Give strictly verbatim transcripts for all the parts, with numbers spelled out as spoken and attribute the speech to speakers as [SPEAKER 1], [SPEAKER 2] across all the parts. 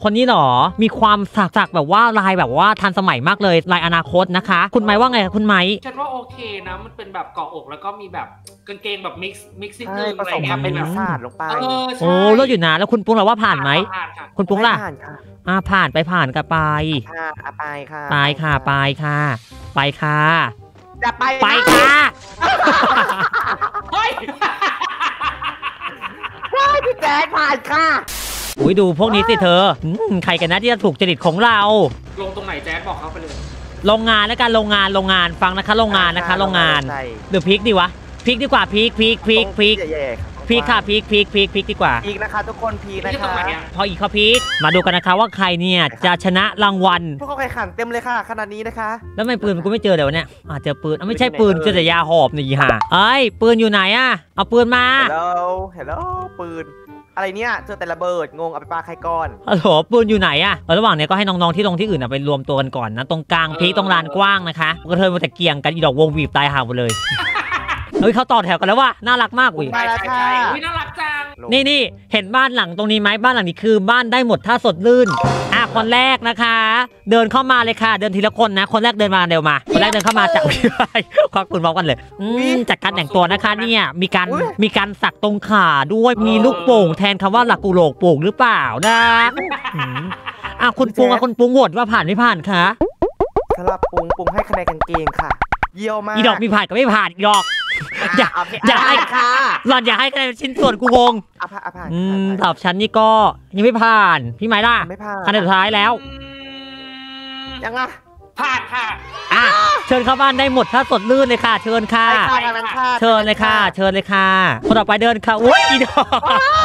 [SPEAKER 1] คนนี้หรอมีความสักสักแบบว่าลายแบบว่าทันสมัยมากเลยลายอนาคตนะคะคุณไม้ว่าไงคุณไม้
[SPEAKER 2] ฉันว่าโอเคนะมันเป็นแบบเกาะอกแล้วก็มีแบบกางเกงแบบมิกซ์มิกซ์ซิ่งนึง
[SPEAKER 3] อะไรเงี้ยเป็นแบบซาดลงไป
[SPEAKER 1] โอ้เลิศอยู่นะแล้วคุณปุ้งเราว่าผ่านไหมคุณปุ้งล่ะอ่าผ่านไปผ่านกันไป
[SPEAKER 3] ค่ะไปค่ะ
[SPEAKER 1] ไปค่ะไปค่ะไปค่ะ
[SPEAKER 3] จะไป
[SPEAKER 1] ไปค่ะ
[SPEAKER 3] เฮ้ยพี่แจ๊คผ่านค่ะ
[SPEAKER 1] อุ้ยดูพวกนี้สิเธอใครกันนะที่จะถูกจริตของเรา
[SPEAKER 2] ลงตรงไหนแจ๊คบอกเขาไปเลย
[SPEAKER 1] โรงงานแล้วกันโรงงานโรงงานฟังนะคะโรงงานนะคะโรงงานหรือพริกดีวะพริกดีกว่าพริกพริกพริกพริกพริกค่ะพริกพริกพริกพริกดีกว่า
[SPEAKER 3] พริกนะคะทุกคนพริกนะคะ
[SPEAKER 1] พออีกข้อพริกมาดูกันนะคะว่าใครเนี่ยจะชนะรางวัล
[SPEAKER 3] พวกเขาแข่งขันเต็มเลยค่ะขนาดนี้นะคะ
[SPEAKER 1] แล้วไม่ปืนกูไม่เจอเดี๋ยวเนี่ยอ่าเจอปืนไม่ใช่ปืนเจอแต่ยาหอบนี่ฮะเอ้ยปืนอยู่ไหนอะเอาปืนมา
[SPEAKER 3] ฮัลโหลฮัลโหลปืนอะไรเนี่ยเจอแต่ระเบิดงงเอาไปปาใครก่อน
[SPEAKER 1] ฮัลโหลปืนอยู่ไหนอะระหว่างเนี้ยก็ให้น้องๆที่ลงที่อื่นไปรวมตัวกันก่อนนะตรงกลางพีตรงลานกว้างนะคะก็เธอมาแต่เกียงกันอีดอกวงวีบตายห่าหมดเลยเฮ้ยเขาต่อแถวกันแล้วว่าน่ารักมากอุ้ย
[SPEAKER 3] มาแล้วค่ะ
[SPEAKER 2] อุ้ยน่ารักจัง
[SPEAKER 1] นี่นี่เห็นบ้านหลังตรงนี้ไหมบ้านหลังนี้คือบ้านได้หมดถ้าสดลื่นอ่ะคนแรกนะคะเดินเข้ามาเลยค่ะเดินทีละคนนะคนแรกเดินมาเร็วมาคนแรกเดินเข้ามาจากควักปืนพร้อมกันเลยจากการแต่งตัวนะคะเนี่ยมีการมีการสักตรงขาด้วยมีลูกโป่งแทนคำว่าหลักกุโลกโป่งหรือเปล่านะอ่ะคุณปุงอ่ะคุณปุงโหวตว่าผ่านไม่ผ่านคะ
[SPEAKER 3] สำหรับปุงปุงให้คะแนนกางเกงค่ะเยี่ยมมาก
[SPEAKER 1] อีดอกมีผ่านกับไม่ผ่านอีดอกอย่าอย่าให้
[SPEAKER 3] ค่ะ
[SPEAKER 1] หล่อนอย่าให้คะแนนชิ้นส่วนกูงง
[SPEAKER 3] อ่ะผ่านผ่าน
[SPEAKER 1] อืมตอบฉันนี่ก็ยังไม่ผ่านพี่ไม้ล่ะ
[SPEAKER 3] ไม่ผ่าน
[SPEAKER 1] คะแนนสุดท้ายแล้ว
[SPEAKER 3] ยังไง
[SPEAKER 2] ผ่านค่ะ
[SPEAKER 1] อ่ะเชิญเข้าบ้านได้หมดถ้าสดลื่นเลยค่ะเชิญค่ะเชิญเลยค่ะเชิญเลยค่ะคนต่อไปเดินค่ะอุ้ยอีดอก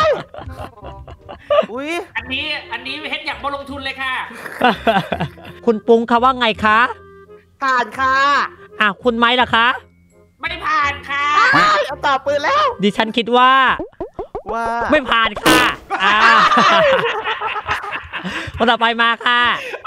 [SPEAKER 3] อุ้ย
[SPEAKER 2] อันนี้อันนี้เฮ็ดอยากมาลงทุนเลยค่ะ
[SPEAKER 1] คุณปุ้งคะว่าไงคะ
[SPEAKER 3] ผ่านค่ะ
[SPEAKER 1] อ่ะคุณไม้ล่ะคะ
[SPEAKER 2] ไม่ผ่านค่ะ
[SPEAKER 3] เอาต่อปืนแล้ว
[SPEAKER 1] ดิฉันคิดว่า
[SPEAKER 3] ว่า
[SPEAKER 1] ไม่ผ่านค่ะอ่าคนต่อไปมาค่ะ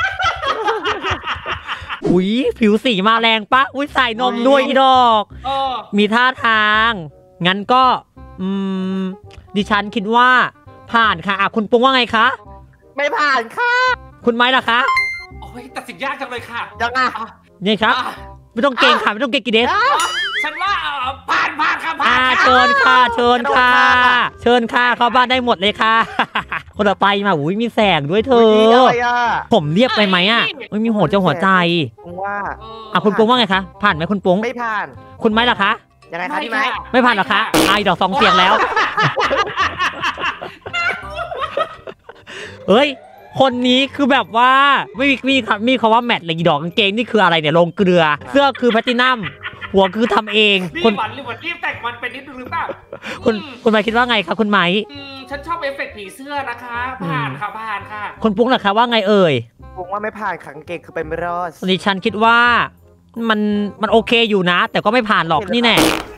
[SPEAKER 1] อุ้ยผิวสีมาแรงปะอุ้ยใส่นมด้วยอีดอกมีท่าทางงั้นก็อืมดิฉันคิดว่าผ่านค่ะอ่ะคุณปุ้งว่าไงคะ
[SPEAKER 3] ไม่ผ่านค่ะ
[SPEAKER 1] คุณไม้ล่ะคะ
[SPEAKER 2] โอ้ยตัดสินยากจังเลยค่ะ
[SPEAKER 3] ยังไง
[SPEAKER 1] นี่ครับไม่ต้องเก่งค่ะไม่ต้องเก่งกี่เดส
[SPEAKER 2] ฉันว่าผ่านผ่านค่ะผ่าน
[SPEAKER 1] เชิญค่ะเชิญค่ะเชิญค่ะเข้าบ้านได้หมดเลยค่ะคนต่อไปมาอุ้ยมีแสงด้วยเธอผมเรียบไปไหมอ่ะไม่มีหัวเจ้าหัวใจ
[SPEAKER 3] ว่า
[SPEAKER 1] อ่ะคุณปุ้งว่าไงคะผ่านไหมคุณปุ้ง
[SPEAKER 3] ไม่ผ่าน
[SPEAKER 1] คุณไม้ล่ะคะ
[SPEAKER 3] ยังไงคะพี่ไม้
[SPEAKER 1] ไม่ผ่านหรอคะไอ้ดอกสองเสียงแล้วเฮ้ยคนนี้คือแบบว่าไม่มีมีครับมีคำว่าแมทเลยดอกกางเกงนี่คืออะไรเนี่ยลงเกลือเสื้อคือแพลตินัมหัวคือทำเอง
[SPEAKER 2] คุณหวานหรือว่ารีบแต่งมันเป็นนิดนึงหรือเปล่า
[SPEAKER 1] คุณคุณไม้คิดว่าไงครับคุณไม้
[SPEAKER 2] ฉันชอบเอฟเฟกต์ผีเสื้อนะคะผ่านค่ะผ่านค่ะ
[SPEAKER 1] คุณปุ้งล่ะคะว่าไงเอ่ย
[SPEAKER 3] ปุ้งว่าไม่ผ่านกางเกงคือเป็นไม่รอด
[SPEAKER 1] ดิฉันคิดว่ามันมันโอเคอยู่นะแต่ก็ไม่ผ่านหรอกนี่แน่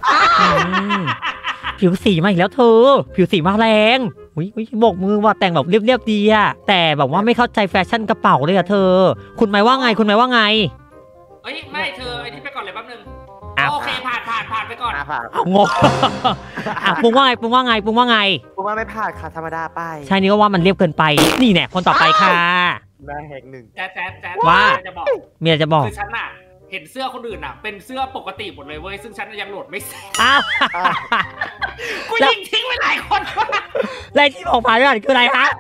[SPEAKER 1] ผิวสีมาอีกแล้วเธอผิวสีมาแรงอุ้ยโบกมือว่าแต่งแบบเรียบๆดีอะแต่แบบว่าไม่เข้าใจแฟชั่นกระเป๋าเลยอะเธอคุณหมายว่าไงคุณหมายว่าไง
[SPEAKER 2] เอ้ยไม่เธอไอ้นี่ไปก่อนเลยแป๊บนึงโอเคผ่านผ่านผ่านไปก่อน
[SPEAKER 3] ผ่าน
[SPEAKER 1] งงอ่ะปุ้งว่าไงปุ้งว่าไงปุ้งว่าไง
[SPEAKER 3] ปุ้งว่าไม่ผ่านค่ะธรรมดาไป
[SPEAKER 1] ใช่นี่ก็ว่ามันเรียบเกินไปนี่แน่คนต่อไปค่ะ
[SPEAKER 3] แม่แหกหนึ่ง
[SPEAKER 2] แจ๊ดแจ๊ดแจ๊ด
[SPEAKER 1] ว่า
[SPEAKER 2] จะบอก
[SPEAKER 1] เมียจะบอก
[SPEAKER 2] คือฉันอะเห็นเสื้อคนอื่นอ่ะเป็นเสื้อปกติหมดเลยเว้ยซึ่งฉันยังโหลดไม่เสร็จ
[SPEAKER 1] อ้าว
[SPEAKER 2] กูยิงทิ้งไปหลายคน
[SPEAKER 1] อะไรที่บอกผ่านไม่ผ่านคืออะไรฮะ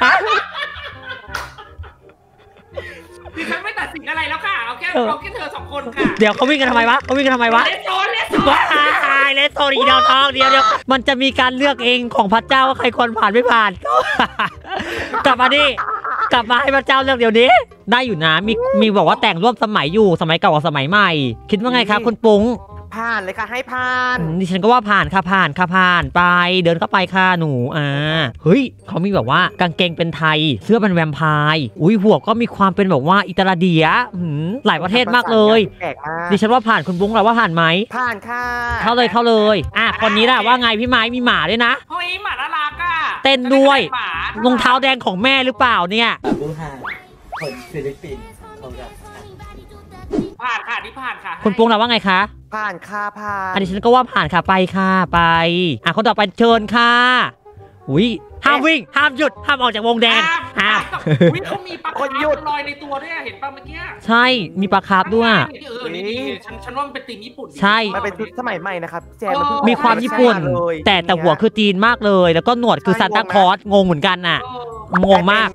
[SPEAKER 2] ดิฉันไม่ตัดสินอะไรแล้วค่ะเอาแค่เอาแค่เธอสองคนค่ะ
[SPEAKER 1] เดี๋ยวเขาวิ่งกันทำไมวะเขาวิ่งกันทำไมวะ
[SPEAKER 2] เลสโซนเลสโซน
[SPEAKER 1] เลสโซนอีดาวทองเดียวเดียวมันจะมีการเลือกเองของพระเจ้าว่าใครควรผ่านไม่ผ่านกลับมาดิกลับมาให้พระเจ้าเลือกเดี๋ยวนี้ได้อยู่นะมีมีบอกว่าแต่งร่วมสมัยอยู่สมัยเก่ากับสมัยใหม่คิดว่าไงครับคุณปุ้ง
[SPEAKER 3] ผ่านเลยค่ะให้ผ่าน
[SPEAKER 1] ดิฉันก็ว่าผ่านค่ะผ่านค่ะผ่านไปเดินเข้าไปค่ะหนูอ่าเฮ้ยเขามีแบบว่ากางเกงเป็นไทยเสื้อเป็นแวมไพร์อุ้ยหัวก็มีความเป็นแบบว่าอิตาลีเดียหลายประเทศมากเลยดิฉันว่าผ่านคุณปุ้งเราว่าผ่านไหม
[SPEAKER 3] ผ่านค่ะ
[SPEAKER 1] เข้าเลยเข้าเลยอ่ะคนนี้แหละว่าไงพี่ไม้มีหมาด้วยนะ
[SPEAKER 2] เฮ้ยหมาน่ารักอ่ะ
[SPEAKER 1] เต้นด้วยรองเท้าแดงของแม่หรือเปล่าเนี่ย
[SPEAKER 4] บุ้งฮาคนฟิลิปปินส์เขาจะ
[SPEAKER 2] ผ่านค่ะนี่ผ่านค่ะ
[SPEAKER 1] คุณปุ้งเราว่าไงคะ
[SPEAKER 3] ผ่านค่ะผ่าน
[SPEAKER 1] อันนี้ฉันก็ว่าผ่านค่ะไปค่ะไปอ่ะคนต่อไปเชิญค่ะอุ้ยห้ามวิ่งห้ามหยุดห้ามออกจากวงแดงห้าม
[SPEAKER 2] วิเขามีปลาคาร์ฟลอยในตัวด้วยเห็นป่ะเมื่อกี้
[SPEAKER 1] ใช่มีปลาคาร์ฟด้วย
[SPEAKER 2] เออนี่ฉันฉันว่ามันเป็นธีมญี่ปุ่น
[SPEAKER 1] ใช่
[SPEAKER 3] มันเป็นชุดสมัยใหม่นะครับแจมนเพิ่ง
[SPEAKER 1] มีความญี่ปุ่น
[SPEAKER 3] เลย
[SPEAKER 1] แต่แต่หัวคือจีนมากเลย แล้วก็หนวดคือซานตาคลอสงงเหมือนกันน่ะงงมาก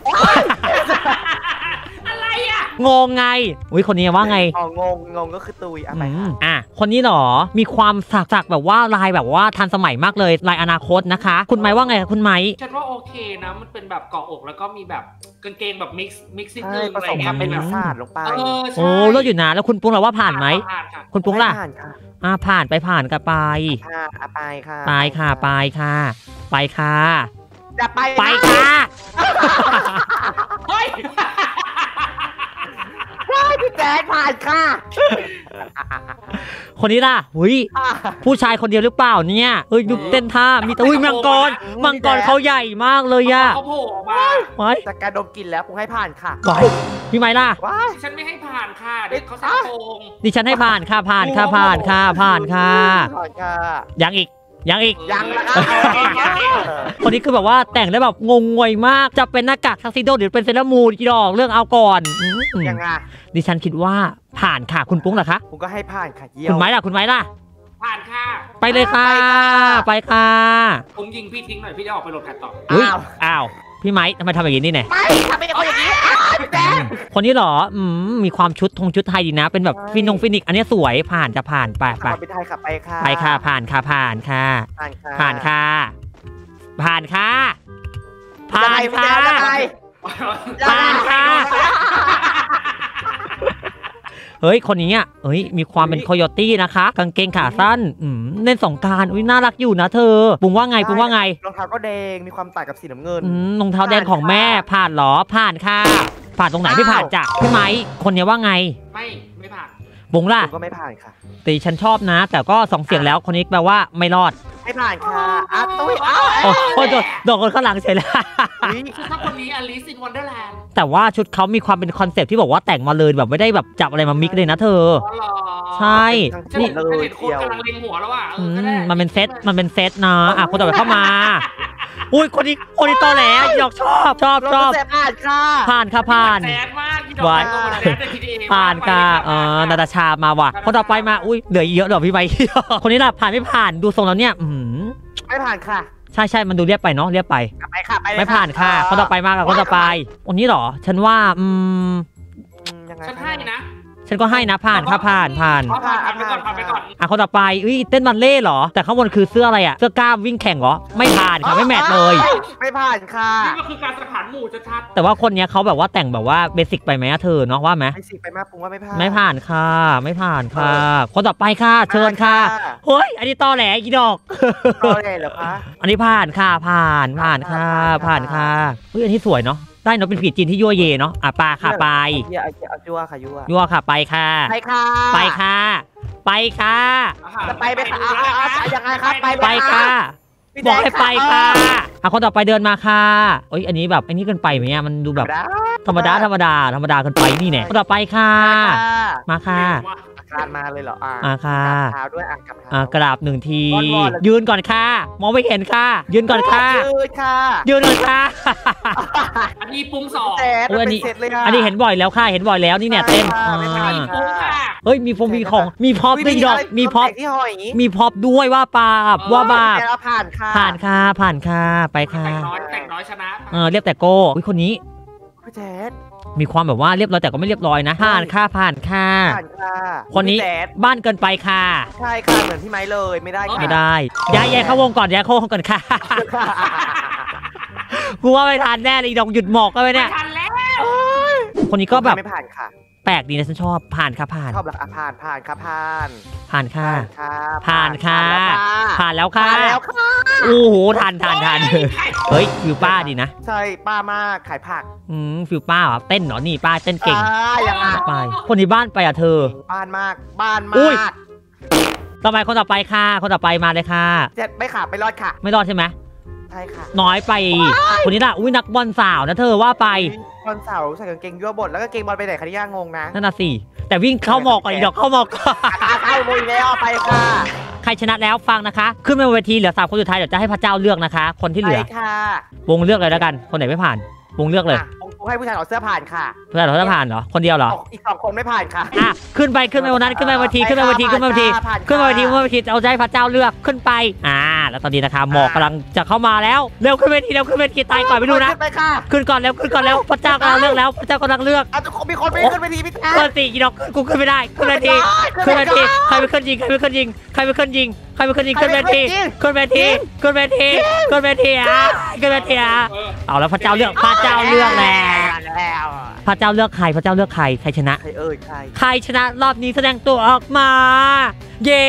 [SPEAKER 2] อะไรอ่ะ
[SPEAKER 1] งงไงอุ้ยคนนี้ว่าไง
[SPEAKER 3] อ๋องงงงก็คือตุยอ่ะไป
[SPEAKER 1] อื
[SPEAKER 3] ค่ะ
[SPEAKER 1] มอ่ะคนนี้เหรอมีความสักสักแบบว่าลายแบบว่าทันสมัยมากเลยลายอนาคตนะคะ คุณไม้ว่าไงคุณไม้
[SPEAKER 2] ฉันว่าโอเคนะมันเป็นแบบเกาะอกแล้วก็มีแบบกางเกงแบบมิกซ์มิกซ์นิด
[SPEAKER 3] ใช่
[SPEAKER 2] นึง
[SPEAKER 3] ผ
[SPEAKER 2] อะไร
[SPEAKER 3] สม
[SPEAKER 2] เงี้
[SPEAKER 3] กับ
[SPEAKER 2] ย
[SPEAKER 3] เป็น
[SPEAKER 2] แบบ
[SPEAKER 3] ศาสตร์ลงไป
[SPEAKER 2] เออใช่
[SPEAKER 1] โอ้เลิศอยู่นะแล้วคุณปุ้งเราว่าผ่านไหม
[SPEAKER 2] ผ่านค่ะ
[SPEAKER 1] คุณปุ้งล่ะ
[SPEAKER 3] ผ่านค่ะ
[SPEAKER 1] อ่าผ่านไปผ่านกันไป
[SPEAKER 3] ค่ะอ่ะไปค่ะ
[SPEAKER 1] ไปค่ะไปค่ะ ไปค่ะ
[SPEAKER 3] จะไป
[SPEAKER 1] ไปค่ะ
[SPEAKER 2] เฮ้ย
[SPEAKER 3] ว้ายพี่แจ๊คผ่านค่ะ
[SPEAKER 1] คนนี้ล่ะหุย
[SPEAKER 3] อ่ะ
[SPEAKER 1] ผู้ชายคนเดียวหรือเปล่าเนี่ยเอ้ยดูเต้นท่ามีแต่อุ้ยมังกรมังกรเขาใหญ่มากเลยอะ
[SPEAKER 2] เขาโผล่ออกมา
[SPEAKER 1] ไว้
[SPEAKER 3] จากการดมกลิ่นแล้วผมให้ผ่านค่ะ
[SPEAKER 1] ไว้พี่ไม้ล่ะ
[SPEAKER 3] ว้าย
[SPEAKER 2] ฉันไม่ให้ผ่านค่ะเด็กเขาใส่โกง
[SPEAKER 1] ดิฉันให้ผ่านค่ะผ่านค่ะผ่านค่ะผ่านค่ะ
[SPEAKER 3] ผ่านค่ะ
[SPEAKER 1] ยังอีกยังอีก
[SPEAKER 3] ยังละค่ะ
[SPEAKER 1] คนนี้คือแบบว่าแต่งได้แบบงงงวยมากจะเป็นหน้ากากทักซิโดหรือเป็นเซเลอร์มูนกี่ดอกเรื่องเอาก่อนอืม
[SPEAKER 3] ยังไง
[SPEAKER 1] ดิฉันคิดว่าผ่านค่ะคุณปุ้งล่ะคะ
[SPEAKER 3] ผมก็ให้ผ่านค่ะเยี่ย
[SPEAKER 1] คุณ
[SPEAKER 3] ม
[SPEAKER 1] ไม้ล่ะคุณไม้ล่ะ
[SPEAKER 2] ผ่านค่ะ
[SPEAKER 1] ไปเลยค่ะ ไปค่ะ
[SPEAKER 2] ผมยิงพี่ทิ้งหน่อยพี่จะออกไปโหลดแพทต่อ
[SPEAKER 1] อุ้ย
[SPEAKER 3] อ้าว
[SPEAKER 1] อ้าวพี่ไม้ทำไมทำอย่างนี้นี่เนี่ย
[SPEAKER 3] ไม่ทำไมเป็นคนอย่างนี้อ้าวพี่แจ๊ค
[SPEAKER 1] คนนี้เหรออืมมีความชุดธงชุดไทยดีนะ เป็นแบบ
[SPEAKER 3] ใช่
[SPEAKER 1] ฟินงฟินิกอันนี้สวยผ่านจะผ่านไปไป
[SPEAKER 3] ขับไปไทยขับไปค่ะ
[SPEAKER 1] ไปค่ะผ่านค่ะผ่านค่ะ
[SPEAKER 3] ผ่านค่ะ
[SPEAKER 1] ผ่านค่ะ ผ่านค่ะ ผ่า
[SPEAKER 3] ยังไง
[SPEAKER 1] น
[SPEAKER 3] พี่
[SPEAKER 1] ค่ะ
[SPEAKER 3] แจ๊คยังไง
[SPEAKER 1] ผ่านค่ะ เฮ้ยคนนี้อ่ะเฮ้ยมีความเป็นโคโยตี้นะคะกางเกงขาสั้นอืมเล่นสงกรานต์อุ้ยน่ารักอยู่นะเธอปุงว่าไงปุงว่าไง
[SPEAKER 3] รองเท้าก็แดงมีความต่างกับสีน้ำเงิน
[SPEAKER 1] อืมรองเท้าแดงของแม่ผ่านเหรอผ่านค่ะ ผ่านตรงไหนไม่ผ่านจ้ะพี่ไม้คนนี้ว่าไง
[SPEAKER 2] ไม่ไม่ผ่าน
[SPEAKER 1] ปุงล่ะ
[SPEAKER 3] ผมก็ไม่ผ่านค่ะ
[SPEAKER 1] ตีฉันชอบนะ แต่ก็สองเสียงแล้วคนนี้แปลว่าไม่รอด
[SPEAKER 3] ไม่ผ่านค่ะอ่ะตุ้ยอ้าว
[SPEAKER 1] โอ้โอ้โดนโดนคนข้างหลังเฉยเลย
[SPEAKER 3] อุ๊ย
[SPEAKER 2] คือถ้าคนนี้อลิซ in Wonderland
[SPEAKER 1] แต่ว่าชุดเขามีความเป็นคอนเซปต์ที่บอกว่าแต่งมาเลยแบบไม่ได้แบบจับอะไรมามิกเลยนะเธอ
[SPEAKER 2] อ๋อเหรอ
[SPEAKER 1] ใช่
[SPEAKER 2] ฉัน
[SPEAKER 1] นี่
[SPEAKER 2] เห็นฉันเห็นคนกำลังเล็งหัวแล้วอ่ะเอ
[SPEAKER 1] อื
[SPEAKER 2] อก็ได้
[SPEAKER 1] มมันเป็นเซตมันเป็นเซตนะอ่ะคนต่อไปเข้ามา อุ้ยคนนี้คนนี้ตอแหลหยอกชอบชอบ
[SPEAKER 3] รถ
[SPEAKER 1] ชอบ
[SPEAKER 3] แสบผ่านค่ะ
[SPEAKER 1] ผ่านค่ะผ่าน
[SPEAKER 2] แสนมากที่ดอก
[SPEAKER 1] ไว้
[SPEAKER 2] ไม้ก็มันแสนใน ที ดี เอ
[SPEAKER 1] ผ่านค่ะเออนาตาชามาว่ะคนต่อไปมาอุ้ยเหลืออีกเยอะเหรอพี่ใบ คนนี้ล่ะผ่านไม่ผ่านดูทรงแล้วเนี่ยอืม
[SPEAKER 3] ไม่ผ่านค่ะ
[SPEAKER 1] ใช่ใช่มันดูเรียบไปเนาะเรียบไป
[SPEAKER 3] กลับไปค่ะไปเลย
[SPEAKER 1] ไม่ผ่านค่ะคนต่อไปมากับคนต่อไปคนนี้เหรอ ฉันว่าอืม
[SPEAKER 3] อืมยังไง
[SPEAKER 2] ฉันให้นะ
[SPEAKER 1] ฉันก็ให้นะผ่านค่ะผ่านผ่าน
[SPEAKER 2] เอาผ่านผ่านไปก่อนผ่านไปก่อน
[SPEAKER 1] อ่ะคนต่อไปอุ้ยเต้นบัลเล่ต์เหรอ แต่ข้างบนคือเสื้ออะไรอ่ะเสื้อกล้ามวิ่งแข่งเหรอไม่ผ่านค่ะไม่แมทเลย
[SPEAKER 3] ไม่ผ่านค่ะ
[SPEAKER 2] นี่ก็คือการสังหารหมู่ชัด
[SPEAKER 1] แต่ว่าคนเนี้ยเขาแบบว่าแต่งแบบว่าเบสิกไปไหมอะเธอเนาะว่าไหม
[SPEAKER 3] ไม่สิไปมากปุงว่าไม่ผ่าน
[SPEAKER 1] ไม่ผ่านค่ะ ไม่ผ่านค่ะ คนต่อไปค่ะ เชิญค่ะเฮ้ยอันนี้ตอแหลอีดอก
[SPEAKER 3] ต่อเลยเหรอคะ
[SPEAKER 1] อันนี้ผ่านค่ะผ่านผ่านค่ะผ่านค่ะเฮ้ยอันนี้สวยเนาะได้เนาะเป็นผีจีนที่ยั่วเยเนาะอ่ะปลาค่ะไป
[SPEAKER 3] เดี๋ยวเอาเอายั่วค่ะยั่ว
[SPEAKER 1] ยั่วค่ะไปค่ะ
[SPEAKER 3] ไปค่ะ
[SPEAKER 1] ไปค่ะ ไปค่ะ
[SPEAKER 2] ๆ
[SPEAKER 3] จะไปไปค่ะเอาเอาเอายังไงครับไป
[SPEAKER 1] ไปค่ะ
[SPEAKER 3] พี่
[SPEAKER 1] บอกให้ไปค่ะ
[SPEAKER 3] เออ
[SPEAKER 1] อ่ะคนต่อไปเดินมาค่ะเอ้ยอันนี้แบบอันนี้เกินไปไหมเนี่ยมันดูแบบ ธรรมดาธรรมดาธรรมดาเกินไปนี่แน่คนต่อไปค่ะ มาค่ะ
[SPEAKER 3] คลานมาเลยเหรออ่ะ
[SPEAKER 1] อ่ะค่ะ
[SPEAKER 3] กราบเท้าด้วยอ่ะกราบเท้า
[SPEAKER 1] อ่ะกราบหนึ่งที
[SPEAKER 3] วอนๆเลย
[SPEAKER 1] ยืนก่อนค่ะ มองไม่เห็นค่ะ ยืนก่อนค่ะ
[SPEAKER 3] ยืดค่ะ
[SPEAKER 1] ยืนก่อนค่ะ
[SPEAKER 2] อันนี้ปรุงสอง
[SPEAKER 3] แต่
[SPEAKER 1] โอ้ยอั
[SPEAKER 3] มัน น
[SPEAKER 1] นี้
[SPEAKER 3] เป็นเสร็จเลยค่ะ
[SPEAKER 1] อันนี้เห็นบ่อยแล้วค่ะ เห็นบ่อยแล้วนี่เนี่ยเต้น
[SPEAKER 3] ใช่ค่ะ
[SPEAKER 1] อ่า
[SPEAKER 3] ไม่ผ่าน
[SPEAKER 2] ปรุงค่ะ
[SPEAKER 1] เฮ้ยมีฟงมีของมีพร็อพด้วยดอกมีพร็อพ
[SPEAKER 3] ที่ห้อยอย่างงี้
[SPEAKER 1] มีพร็อพด้วยว่าปาบว่าบาป
[SPEAKER 3] แต่เราผ่านค่ะ
[SPEAKER 1] ผ่านค่ะผ่านค่ะไปค่ะ
[SPEAKER 2] แต่งน้อยแต่งน้อยชนะ
[SPEAKER 1] เออเรียบแต่โก้อุ๊ยคนนี้
[SPEAKER 3] พี่แจ๊ด
[SPEAKER 1] มีความแบบว่าเรียบร้อยแต่ก็ไม่เรียบร้อยนะ ผ่านค่ะผ่านค่ะ
[SPEAKER 3] ผ่านค่ะ
[SPEAKER 1] คนนี้
[SPEAKER 3] พี่แจ๊ด
[SPEAKER 1] บ้านเกินไปค่ะ
[SPEAKER 3] ใช่ค่ะเหมือนพี่ไม้เลยไม่ได้ค่ะ
[SPEAKER 1] ไม่ได้ย้ายย้ายเข้าวงก่อนย้ายเข้าวงก่อนค่ะ กูว่าไม่ทันแน่เลยอีดอกหยุดหมอกก็ไม่เนี่ย
[SPEAKER 2] ทันแล้ว
[SPEAKER 1] คนนี้ก็แบบ
[SPEAKER 3] ไม่ผ่านค่ะ
[SPEAKER 1] แปลกดีนะฉันชอบผ่านค่ะผ่าน
[SPEAKER 3] ชอบหลักอ่ะผ่านผ่านค่ะผ่าน
[SPEAKER 1] ผ่านค่ะ
[SPEAKER 3] ค่ะ
[SPEAKER 1] ผ่านค่ะ ผ่านแล้วค่ะ
[SPEAKER 3] ผ่านแล้วค่ะ
[SPEAKER 1] โอ้โหทันทันทันเฮ้ยฟิวป้าดีนะ
[SPEAKER 3] ใช่ป้ามากขายผัก
[SPEAKER 1] อืมฟิวป้าเหรอเต้นเหรอนี่ป้าเต้นเก่ง
[SPEAKER 3] อ่าอย่างนั้น
[SPEAKER 1] ไปคนนี้บ้านไปอ่ะเธอ
[SPEAKER 3] บ้านมากบ้าน
[SPEAKER 1] อุ้
[SPEAKER 3] มาย ก
[SPEAKER 1] ต่อไปคนต่อไปค่ะ คนต่อไปมาเลยค่ะ
[SPEAKER 3] เจ็ดไม่ขาดไม่รอดค่ะ
[SPEAKER 1] ไม่รอดใช่ไหม
[SPEAKER 3] ใช่ค่ะ
[SPEAKER 1] น้อยไปคนนี้ล่ะอุ้ยนักบอลสาวนะเธอว่าไป
[SPEAKER 3] วันเสาร์ใส่กางเกงยั่วบดแล้วก็เกงบอลไปไหนคะที่ย่างงงนะ
[SPEAKER 1] นั่นน่ะสิแต่วิ่งเข้าหมอกก่อนอีดอกเข้าหมอกก่อน
[SPEAKER 3] อ่ะเข้าลุยแล้วไปค่ะ
[SPEAKER 1] ใครรชนะแล้วฟังนะคะ ขึ้นมาบนเวทีเหลือสามคนสุดท้ายเดี๋ยวจะให้พระเจ้าเลือกนะคะ คนที่เหลือ
[SPEAKER 3] ใช่ค่ะ
[SPEAKER 1] วงเลือกเลยแล้วกัน คนไหนไม่ผ่าน วงเลือกเลย
[SPEAKER 3] อ่ะผมให้ผู้ชายถอดเสื้อผ่านค่ะ
[SPEAKER 1] เพื่อนเราจะผ่านเหรอ คนเดียวเหรอ
[SPEAKER 3] อีกสองคนไม่ผ่านค่ะ
[SPEAKER 1] อ่ะ ขึ้นไป ขึ้นไปบนนั้น ขึ้นไปบนเวที ขึ้นไปบนเวที ขึ้นไปบนเวที
[SPEAKER 3] ผ่านค่ะ
[SPEAKER 1] ขึ้นไปบนเวทีขึ้นไปบนเวทีเอาใจพระเจ้าเลือก ขึ้นไป อ่า แล้วตอนนี้นะคะหมอกกำลังจะเข้ามาแล้ว เร็วขึ้นเวที เร็วขึ้นเวที ตายก่อนไม่รู้นะ
[SPEAKER 3] ขึ้นไปค่ะ
[SPEAKER 1] ขึ้นก่อนเร็ว ขึ้นก่อนเร็ว พระเจ้ากำลังเลือกแล้ว พระเจ้ากำลังเลือก
[SPEAKER 3] อ่ะทุกคนมีคนไม่ขึ้นไปทีพี่แจ๊
[SPEAKER 1] เปิดสี่กีดอกขึ้นกูขึ้นไม่ได้ ขึ้นเวที ขึ้นเวที ใครเป็นคนยิง ใครเป็นคนยิง ใครเป็นคนยิง ใครเป็นคนยิง ขึ้นเวที ขึ้นเวที ขึ้นเวที ขึ้นเวทีอ่ะขึ้นเวทีอ่ะ
[SPEAKER 2] เออ
[SPEAKER 1] เอาแล้วพระเจ้าเลือก พระเจ้าเลือกแล้ว
[SPEAKER 3] แล้ว
[SPEAKER 1] พระเจ้าเลือกใคร พระเจ้าเลือกใคร ใครชนะ
[SPEAKER 3] ใครเอ่ยใคร
[SPEAKER 1] ใครชนะรอบนี้แสดงตัวออกมา เย้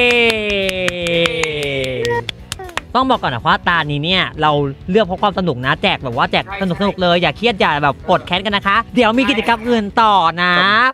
[SPEAKER 1] ต้องบอกก่อนนะว่าตานี้เนี่ยเราเลือกเพราะความสนุกนะแจกแบบว่าแจกสนุกสนุกเลยอย่าเครียดอย่าแบบกดแค้นกันนะคะ เดี๋ยวมีกิจกรรมอื่นต่อนะ